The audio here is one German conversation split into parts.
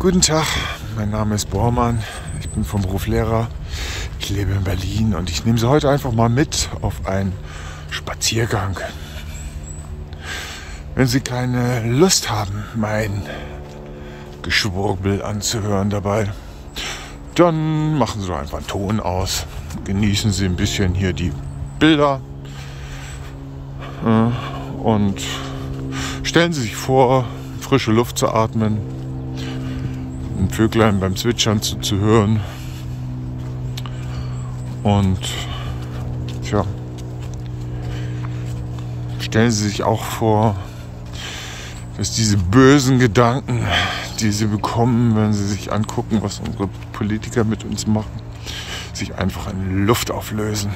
Guten Tag, mein Name ist Bormann, ich bin vom Beruf Lehrer, ich lebe in Berlin und ich nehme Sie heute einfach mal mit auf einen Spaziergang. Wenn Sie keine Lust haben, mein Geschwurbel anzuhören dabei, dann machen Sie doch einfach einen Ton aus, genießen Sie ein bisschen hier die Bilder und stellen Sie sich vor, frische Luft zu atmen, ein Vöglein beim Zwitschern zu hören und stellen Sie sich auch vor, dass diese bösen Gedanken, die Sie bekommen, wenn Sie sich angucken, was unsere Politiker mit uns machen, sich einfach in Luft auflösen.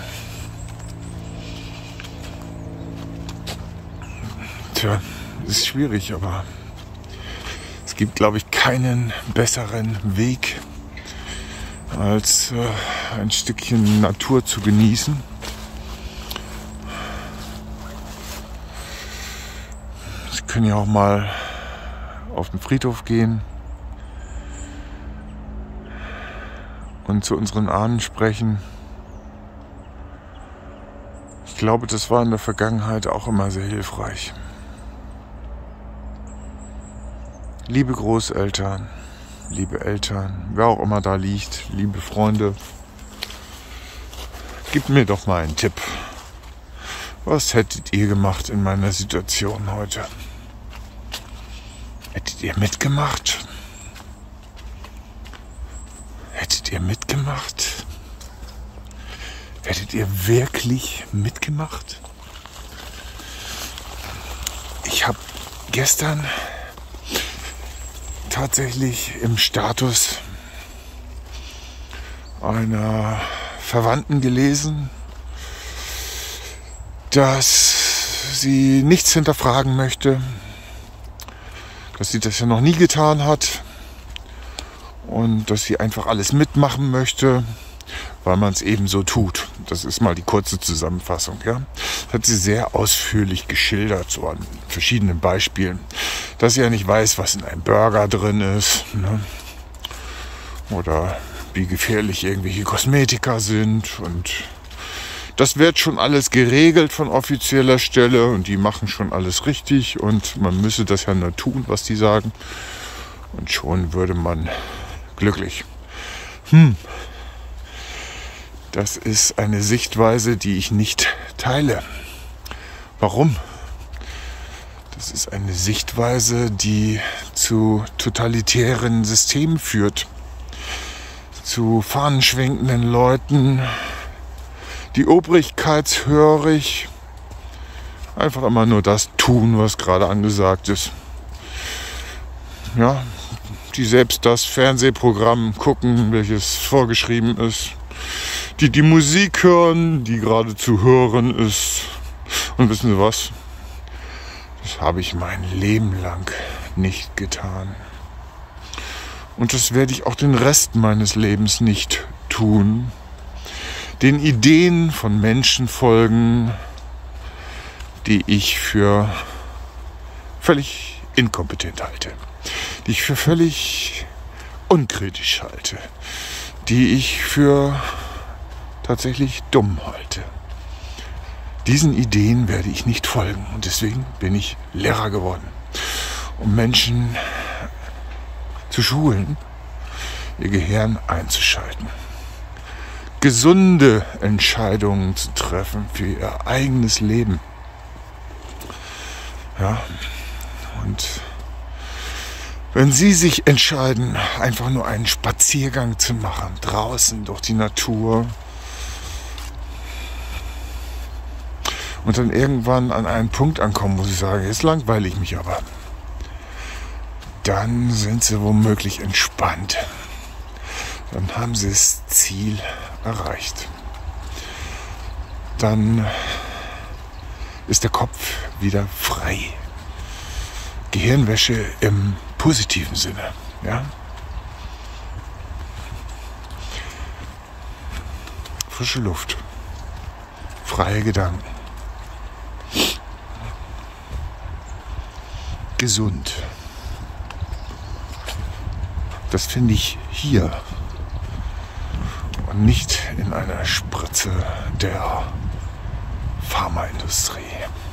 Das ist schwierig, aber es gibt, glaube ich, keinen besseren Weg, als ein Stückchen Natur zu genießen. Sie können ja auch mal auf den Friedhof gehen und zu unseren Ahnen sprechen. Ich glaube, das war in der Vergangenheit auch immer sehr hilfreich. Liebe Großeltern, liebe Eltern, wer auch immer da liegt, liebe Freunde, gebt mir doch mal einen Tipp. Was hättet ihr gemacht in meiner Situation heute? Hättet ihr mitgemacht? Hättet ihr mitgemacht? Hättet ihr wirklich mitgemacht? Ich habe gestern tatsächlich im Status einer Verwandten gelesen, dass sie nichts hinterfragen möchte, dass sie das ja noch nie getan hat und dass sie einfach alles mitmachen möchte, weil man es eben so tut. Das ist mal die kurze Zusammenfassung. Ja? Das hat sie sehr ausführlich geschildert, so an verschiedenen Beispielen. Dass sie ja nicht weiß, was in einem Burger drin ist, ne? Oder wie gefährlich irgendwelche Kosmetika sind. Und das wird schon alles geregelt von offizieller Stelle und die machen schon alles richtig und man müsse das ja nur tun, was die sagen. Und schon würde man glücklich. Das ist eine Sichtweise, die ich nicht teile. Warum? Das ist eine Sichtweise, die zu totalitären Systemen führt. Zu fahnenschwenkenden Leuten, die obrigkeitshörig einfach immer nur das tun, was gerade angesagt ist. Ja, die selbst das Fernsehprogramm gucken, welches vorgeschrieben ist. Die Musik hören, die gerade zu hören ist. Und wissen Sie was? Das habe ich mein Leben lang nicht getan. Und das werde ich auch den Rest meines Lebens nicht tun. Den Ideen von Menschen folgen, die ich für völlig inkompetent halte. Die ich für völlig unkritisch halte. Die ich für tatsächlich dumm halte. Diesen Ideen werde ich nicht folgen und deswegen bin ich Lehrer geworden, um Menschen zu schulen, ihr Gehirn einzuschalten, gesunde Entscheidungen zu treffen für ihr eigenes Leben. Ja, und wenn Sie sich entscheiden, einfach nur einen Spaziergang zu machen, draußen durch die Natur, und dann irgendwann an einen Punkt ankommen, wo Sie sagen, jetzt langweile ich mich aber, dann sind Sie womöglich entspannt. Dann haben Sie das Ziel erreicht. Dann ist der Kopf wieder frei. Gehirnwäsche im positiven Sinne. Ja? Frische Luft. Freie Gedanken. Gesund. Das finde ich hier und nicht in einer Spritze der Pharmaindustrie.